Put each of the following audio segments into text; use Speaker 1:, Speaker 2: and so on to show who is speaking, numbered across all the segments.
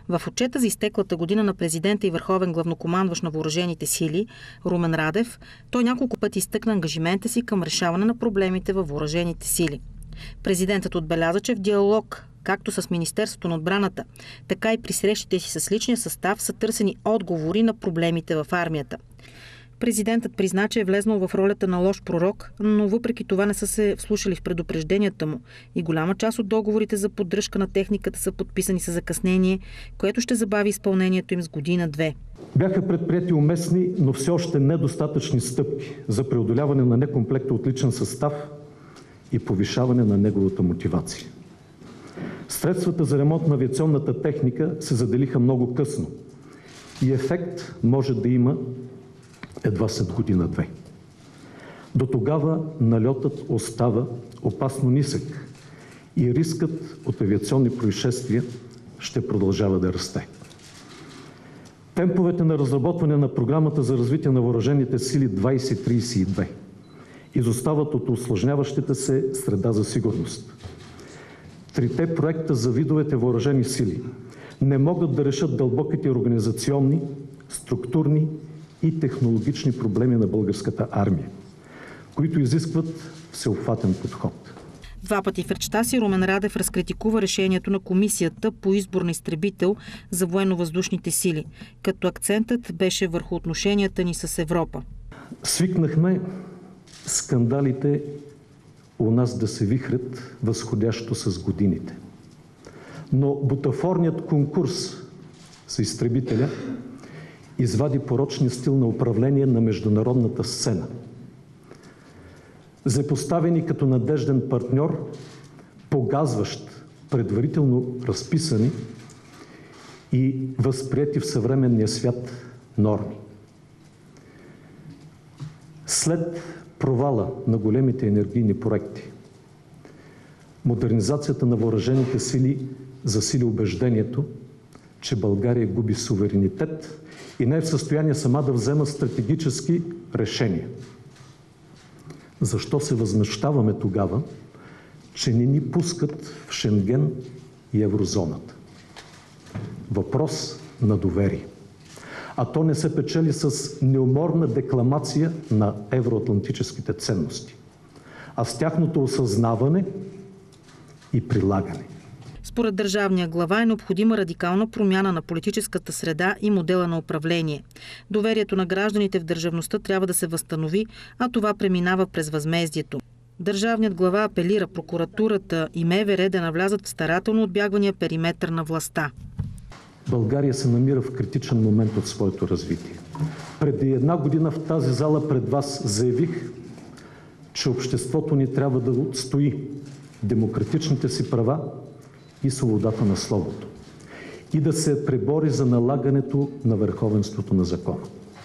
Speaker 1: В отчета за изтеклата година на президента и върховен главнокомандващ на въоръжените сили Румен Радев, той няколко пъти изтъкна ангажимента си към решаване на проблемите във въоръжените сили. Президентът отбеляза, че в диалог както с Министерството на отбраната, така и при срещите си с личния състав са търсени отговори на проблемите в армията. Президентът призна, че е влезнал в ролята на лош пророк, но въпреки това не са се вслушали в предупрежденията му и голяма част от договорите за поддръжка на техниката са подписани с закъснение, което ще забави изпълнението им с година-две.
Speaker 2: Бяха предприети уместни, но все още недостатъчни стъпки за преодоляване на некомплекта от личен състав и повишаване на неговата мотивация. Средствата за ремонт на авиационната техника се заделиха много късно и ефект може да има едва след година-две. До тогава налетът остава опасно нисък и рискът от авиационни происшествия ще продължава да расте. Темповете на разработване на програмата за развитие на въоръжените сили 2032 изостават от усложняващата се среда за сигурност. Трите проекта за видовете въоръжени сили не могат да решат дълбоките организационни, структурни и технологични проблеми на българската армия, които изискват всеобхватен подход.
Speaker 1: Два пъти в речта си Румен Радев разкритикува решението на комисията по избор на изтребител за военно-въздушните сили, като акцентът беше върху отношенията ни с Европа.
Speaker 2: Свикнахме скандалите у нас да се вихрят възходящо с годините. Но бутафорният конкурс за изтребителя извади порочния стил на управление на международната сцена. Запоставени като надежден партньор, погазващ предварително разписани и възприети в съвременния свят норми. След провала на големите енергийни проекти, модернизацията на въоръжените сили засили убеждението, че България губи суверенитет и не е в състояние сама да взема стратегически решения. Защо се възмущаваме тогава, че не ни пускат в Шенген и еврозоната? Въпрос на доверие. А то не се печели с неуморна декламация на евроатлантическите ценности, а с тяхното осъзнаване и прилагане.
Speaker 1: Според държавния глава е необходима радикална промяна на политическата среда и модела на управление. Доверието на гражданите в държавността трябва да се възстанови, а това преминава през възмездието. Държавният глава апелира прокуратурата и МВР да навлязат в старателно отбягвания периметър на властта.
Speaker 2: България се намира в критичен момент от своето развитие. Преди една година в тази зала пред вас заявих, че обществото ни трябва да отстои демократичните си права и свободата на словото и да се пребори за налагането на върховенството на закона.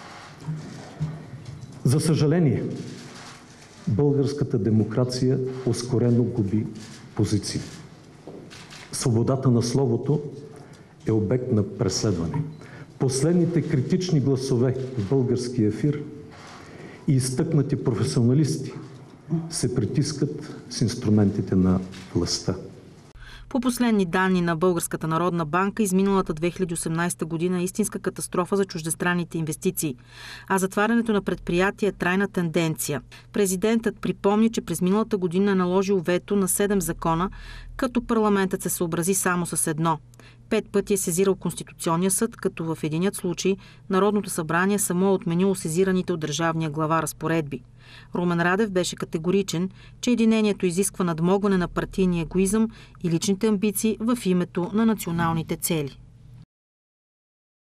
Speaker 2: За съжаление, българската демокрация ускорено губи позиции. Свободата на словото е обект на преследване. Последните критични гласове в българския ефир и изтъкнати професионалисти се притискат с инструментите на властта.
Speaker 1: По последни данни на Българската народна банка, изминалата 2018 година е истинска катастрофа за чуждестранните инвестиции, а затварянето на предприятия е трайна тенденция. Президентът припомни, че през миналата година е наложил вето на 7 закона, като парламентът се съобрази само с едно. 5 пъти е сезирал Конституционния съд, като в единият случай Народното събрание само е отменило сезираните от държавния глава разпоредби. Румен Радев беше категоричен, че единението изисква надмогване на партийния егоизъм и личните амбиции в името на националните цели.